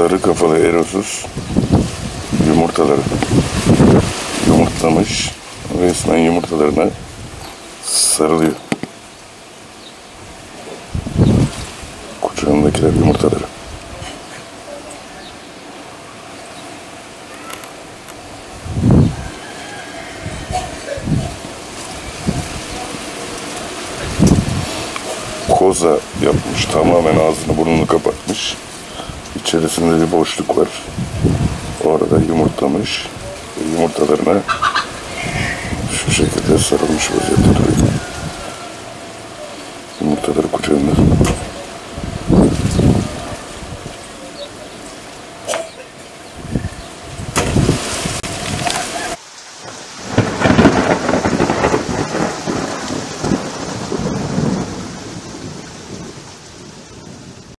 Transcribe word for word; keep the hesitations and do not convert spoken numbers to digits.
Sarı kafalı Erosus yumurtaları yumurtlamış. Resmen yumurtalarına sarılıyor. Kucağındakiler yumurtaları. Koza yapmış. Tamamen ağzını burnunu kapatmış. İçerisinde bir boşluk var. Orada yumurtlamış. Yumurtalarına şu şekilde sarılmış vaziyette duruyor. Yumurtaları kucağında.